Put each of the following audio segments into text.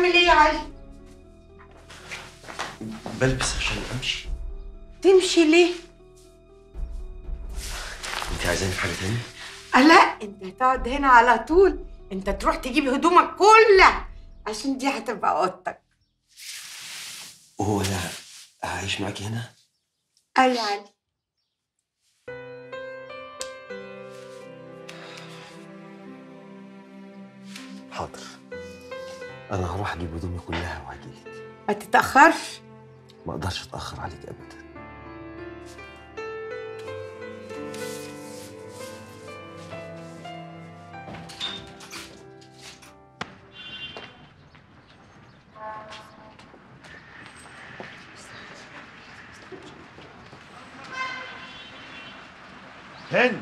بتعمل ايه يا علي؟ بلبس عشان امشي. تمشي ليه؟ انت عايزاني في حاجه تاني؟ لا، انت هتقعد هنا على طول. انت تروح تجيب هدومك كلها عشان دي هتبقى اوضتك. وهو انا هعيش معاكي هنا؟ يا علي. حاضر، انا هروح اجيب هدومي كلها وهجيلك. ما تتأخرش. ما اقدرش اتاخر عليك ابدا. هند،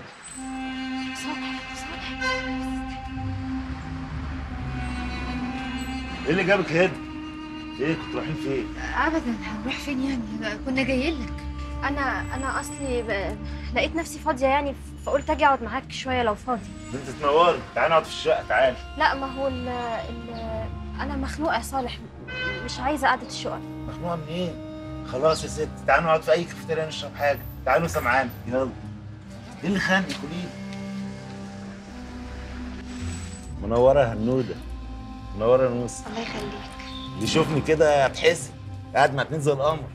ايه اللي جابك هند؟ ايه كنتوا رايحين فين؟ ابدا، هنروح فين يعني؟ كنا جايين لك. انا اصلي لقيت نفسي فاضيه يعني، فقلت اجي اقعد معاك شويه لو فاضي. انت تنوري، تعالي نقعد في الشقه، تعالي. لا، ما هو انا مخنوقه يا صالح، مش عايزه قعده الشقق. مخنوقه من ايه؟ خلاص يا ست، تعالي نقعد في اي كافيتيريا نشرب حاجه، تعالوا سمعاني، يلا. ايه اللي خانقك؟ قولي لي. منوره يا هنوده، منوره يا نوس. الله يخليك. يشوفني كده هتحسي قاعد مع اتنين زي القمر.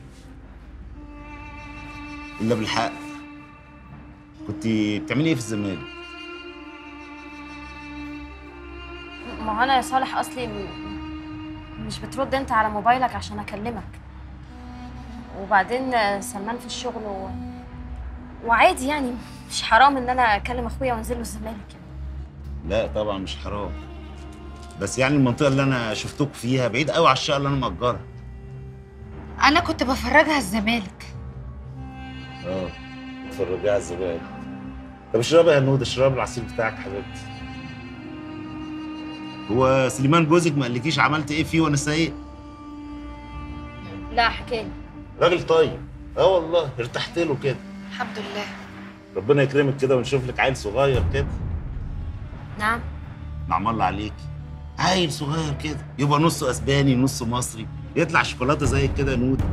الا بالحق، كنت بتعملي ايه في الزمالك؟ ما هو انا يا صالح اصلي مش بترد انت على موبايلك عشان اكلمك، وبعدين سلمان في الشغل وعادي يعني، مش حرام ان انا اكلم اخويا وانزل له الزمالك. لا طبعا مش حرام، بس يعني المنطقه اللي انا شفتوك فيها بعيد قوي على الشقه اللي انا مأجرها. انا كنت بفرجها الزمالك. اتفرجي على الزبائن. طب اشربي يا هنود، اشربي العصير بتاعك حبيبتي. هو سليمان جوزك ما قالكيش عملت ايه فيه وانا سايق؟ لا، حكالي. راجل طيب، والله ارتحت له كده. الحمد لله. ربنا يكرمك كده ونشوف لك عيل صغير كده. نعم. نعم الله عليك. عيل صغير كده يبقى نصه اسباني نصه مصري، يطلع شوكولاته زيك كده يا نود.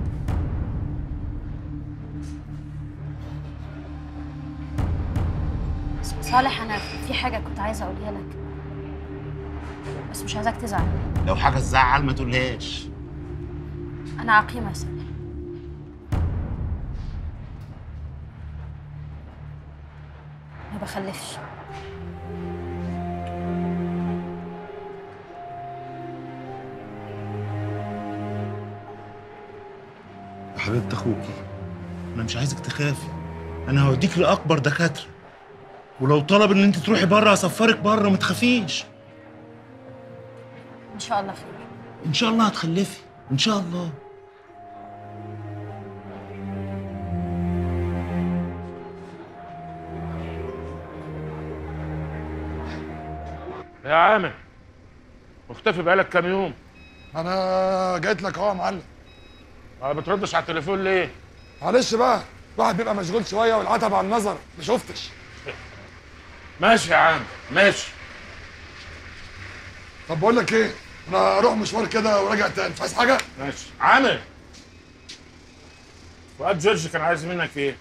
صالح، انا في حاجه كنت عايزه اقولها لك، بس مش عايزاك تزعل. لو حاجه تزعل ما تقولهاش. انا عقيمه يا صالح. ما بخلفش. يا حبيبه اخوكي، انا مش عايزك تخافي، انا هوديك لاكبر دكاتره، ولو طلب ان انت تروحي بره هسفرك بره، ما تخافيش. ان شاء الله خير. ان شاء الله هتخلفي، ان شاء الله. يا عامر، مختفي بقالك كام يوم؟ انا جيت لك اهو يا معلم. ما بتردش على التليفون ليه؟ معلش بقى، الواحد بيبقى مشغول شويه والعتب على النظر ما شفتش. ماشي يا عم، ماشي. طب بقول لك ايه، انا اروح مشوار كده وراجع تاني، مش عايز حاجه؟ ماشي. عامر، فؤاد جورج كان عايز منك ايه؟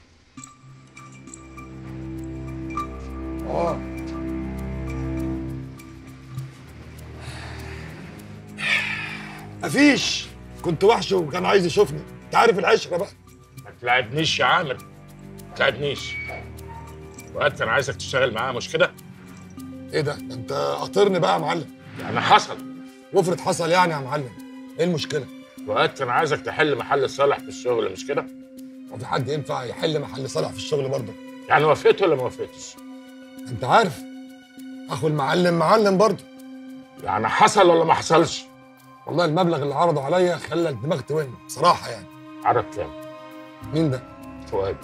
مفيش، كنت وحشه وكان عايز يشوفني، انت عارف العشره بقى. ما تلعبنيش يا عامر، ما تلعبنيش. فؤاد كان عايزك تشتغل معاه مش كده؟ ايه ده انت قاطرني بقى يا معلم. يعني حصل. وافرض حصل يعني يا معلم، ايه المشكله؟ فؤاد كان عايزك تحل محل صالح في الشغل مش كده؟ هو في حد ينفع يحل محل صالح في الشغل برضه؟ يعني وافقت ولا ما وافقتش؟ انت عارف اخو المعلم معلم برضه. يعني حصل ولا ما حصلش؟ والله المبلغ اللي عرضه عليا خلى الدماغ توين بصراحه يعني. عرض كام؟ مين ده؟ فؤاد.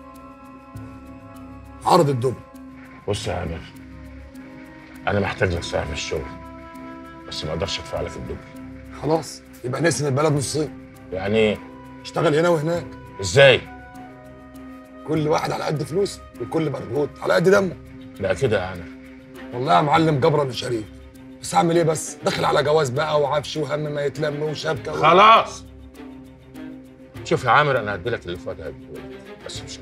عرض الدبل. بص يا عامر، انا محتاج لك صاحب الشغل، بس ما اقدرش ادفع لك الدبل. خلاص يبقى نقسم البلد نصين. يعني ايه؟ اشتغل هنا وهناك. ازاي؟ كل واحد على قد فلوسه وكل برغوت على قد دمه. لا كده يا عامر. والله يا معلم جبرا لشريف، بس اعمل ايه بس؟ داخل على جواز بقى وعفش وهم ما يتلم وشبكه خلاص. شوف يا عامر، انا هديلك اللي فؤاد هديهولك بس بشرط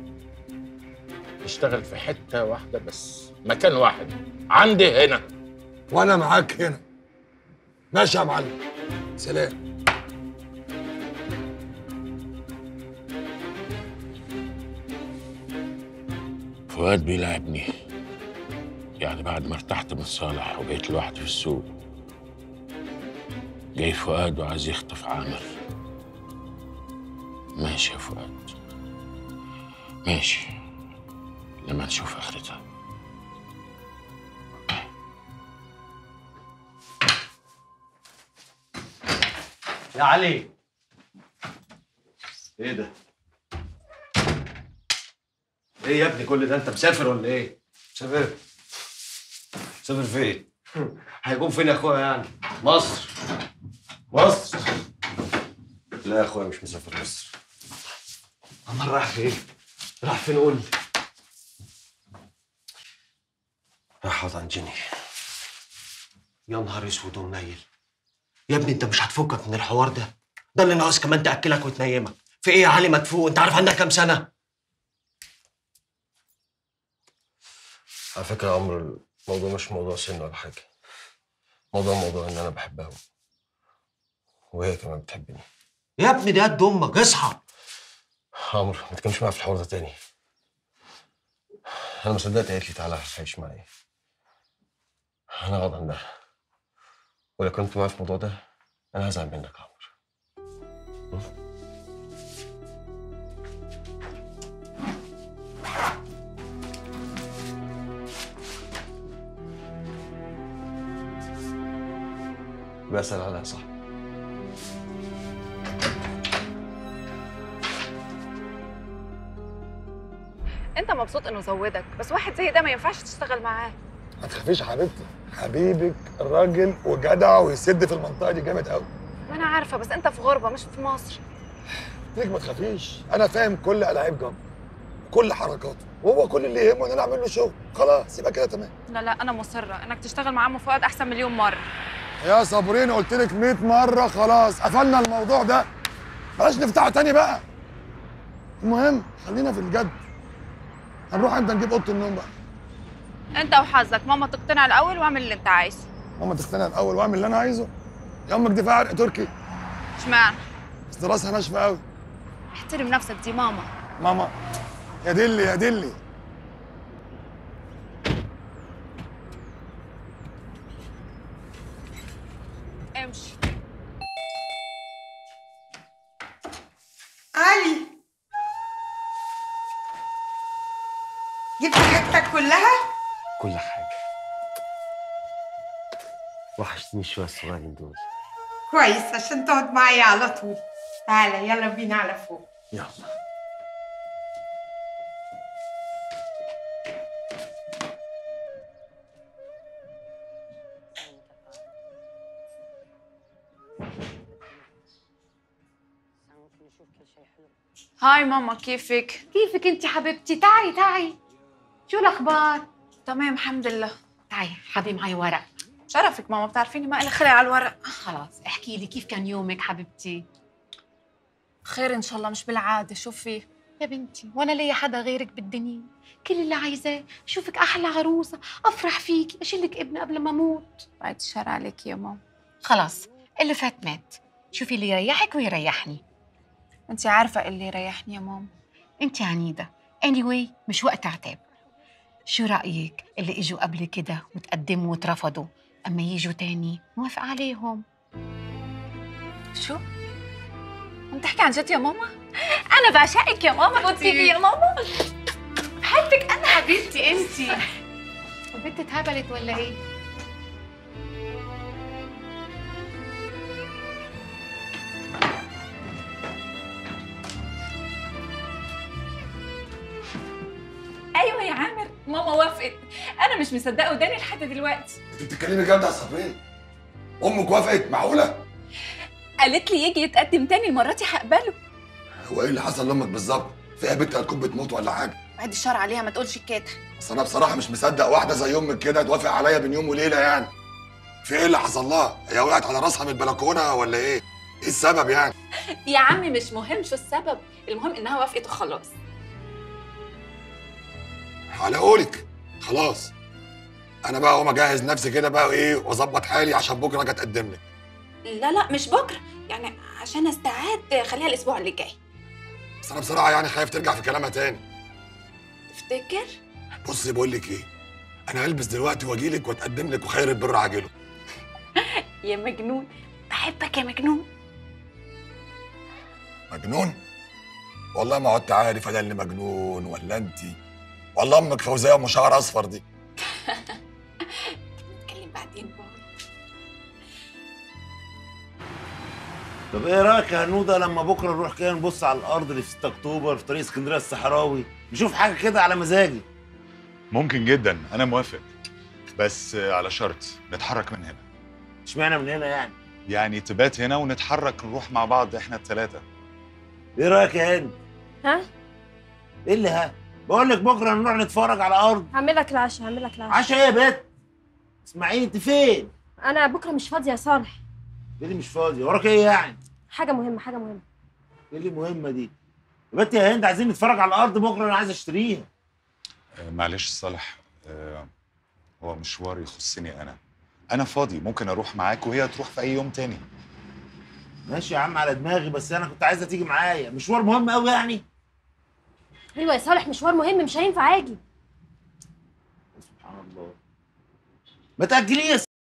تشتغل في حته واحده بس، مكان واحد عندي هنا. وانا معاك هنا. ماشي يا معلم، سلام. فؤاد بيلاعبني، يعني بعد ما ارتحت من صالح وبقيت لوحدي في السوق جاي فؤاد وعايز يخطف عامر. ماشي يا فؤاد ماشي، لما نشوف اخرتها. يا علي، ايه ده؟ ايه يا ابني كل ده؟ انت مسافر ولا ايه؟ مسافر؟ مسافر فين؟ هيكون فين يا اخويا يعني؟ مصر. مصر؟ لا يا اخويا مش مسافر مصر. امال رايح فين؟ رايح فين قول لي؟ رايح اقعد عند جيني. يا نهار اسود ومنيل. يا ابني انت مش هتفكك من الحوار ده؟ ده اللي ناقص كمان تاكلك وتنيمك. في ايه يا علي ما تفوق؟ انت عارف عندك كام سنه؟ على فكره يا عمرو، الموضوع مش موضوع سن ولا حاجه. موضوع ان انا بحبها وهي كمان بتحبني. يا ابني ده قد امك، اصحى. عمرو ما تكلمش معايا في الحوار ده تاني. انا ما صدقت قالت لي تعالى عيش معايا. انا هقعد عندها، ولو كنت معايا في الموضوع ده انا هزعل منك يا عمرو. بسأل عليها صح. انت مبسوط انه زودك، بس واحد زي ده ما ينفعش تشتغل معاه. ما تخافيش يا حبيبتي، حبيبك الراجل وجدع ويسد في المنطقه دي جامد قوي. ما انا عارفه، بس انت في غربه مش في مصر. ليك ما تخافيش، انا فاهم كل العاب جنب، كل حركاته، وهو كل اللي يهمه ان انا اعمل له شغل. خلاص يبقى كده تمام. لا انا مصره انك تشتغل مع عم فؤاد احسن مليون مره. يا صابرين قلت لك 100 مره خلاص، قفلنا الموضوع ده، بلاش نفتحه تاني بقى. المهم خلينا في الجد. هنروح امتى نجيب اوضه النوم بقى؟ انت وحظك، ماما تقتنع الاول واعمل اللي انت عايزه. ماما تقتنع الاول واعمل اللي انا عايزه؟ يا امك دي فيها عرق تركي. اشمعنى؟ بس راسها ناشفه قوي. احترم نفسك، دي ماما. ماما يا دلي يا دلي. امشي. علي، جبت حاجتك كلها؟ كل حاجه. وحشتني شويه الصغيرين دول. كويس عشان تقعد معايا على طول. تعالى يلا بينا على فوق. يلا. هاي ماما، كيفك؟ كيفك انت حبيبتي؟ تعي شو الاخبار؟ تمام الحمد لله. تعي حبي معي ورق. شرفك ماما، بتعرفيني ما إلي خلق على الورق. خلاص احكي لي كيف كان يومك حبيبتي؟ خير ان شاء الله، مش بالعاده. شو في؟ يا بنتي وانا ليا حدا غيرك بالدنيا؟ كل اللي عايزاه اشوفك احلى عروسه، افرح فيكي، اشيلك ابني قبل ما اموت. بعد الشر عليك يا ماما. خلاص اللي فات مات، شوفي اللي يريحك ويريحني. انت عارفه اللي يريحني يا ماما. انت عنيده. anyway مش وقت عتاب. شو رايك اللي اجوا قبل كده وتقدموا وترفضوا، اما يجوا تاني موافقه عليهم؟ شو؟ عم تحكي عن جد يا ماما؟ انا بعشقك يا ماما. موت فيكي يا ماما، بحبك انا حبيبتي انت. البنت اتهبلت ولا ايه؟ ايوه يا عامر، ماما وافقت. انا مش مصدقه وداني لحد دلوقتي. انت بتتكلمي جد يا صابرين؟ امك وافقت؟ معقوله؟ قالت لي يجي يتقدم تاني، المره دي هقبله. هو ايه اللي حصل لامك بالظبط؟ فيها بنت هتكون بتموت ولا حاجه؟ بعد الشر عليها، ما تقولش الكاتة. بس انا بصراحه مش مصدق واحده زي امك كده توافق عليا بين يوم وليله يعني. في ايه اللي حصل لها؟ هي وقعت على راسها من البلكونه ولا ايه؟ ايه السبب يعني؟ يا عمي مش مهم شو السبب، المهم انها وافقت وخلاص. على قولك. خلاص. انا بقى اقوم اجهز نفسي كده بقى ايه واظبط حالي عشان بكره اجي اتقدم لك. لا مش بكره، يعني عشان استعد خليها الاسبوع اللي جاي. بس انا بصراحه يعني خايف ترجع في كلامها تاني. تفتكر؟ بصي بقول لك ايه، انا هلبس دلوقتي واجي لك واتقدم لك وخير البر عاجله. يا مجنون، بحبك يا مجنون. مجنون؟ والله ما عدت عارف انا اللي مجنون ولا انتي، والله امك فوزيه ام شعر اصفر دي. نتكلم بعدين بقى. طب ايه رايك يا هنوده لما بكره نروح كده نبص على الارض اللي في 6 اكتوبر في طريق اسكندريه الصحراوي، نشوف حاجه كده على مزاجي؟ ممكن جدا، انا موافق، بس على شرط نتحرك من هنا. اشمعنى من هنا يعني؟ يعني تبات هنا ونتحرك نروح مع بعض احنا الثلاثه. ايه رايك يا هند؟ ها؟ ايه اللي ها؟ بقول لك بكره نروح نتفرج على ارض. هعمل لك العشاء، هعمل لك العشاء. عشاء ايه يا بت؟ اسماعيل انت فين؟ انا بكره مش فاضيه يا صالح. ايه اللي مش فاضي؟ وراك ايه يعني؟ حاجه مهمه، حاجه مهمه. ايه اللي مهمه دي؟ يا بت يا هند عايزين نتفرج على الارض بكره، انا عايز اشتريها. معلش صالح، هو مشوار يخصني انا فاضي، ممكن اروح معاك وهي تروح في اي يوم تاني. ماشي يا عم على دماغي، بس انا كنت عايزه تيجي معايا، مشوار مهم قوي يعني. ايوه يا صالح مشوار مهم، مش هينفع اجي. سبحان الله. ما تاجليه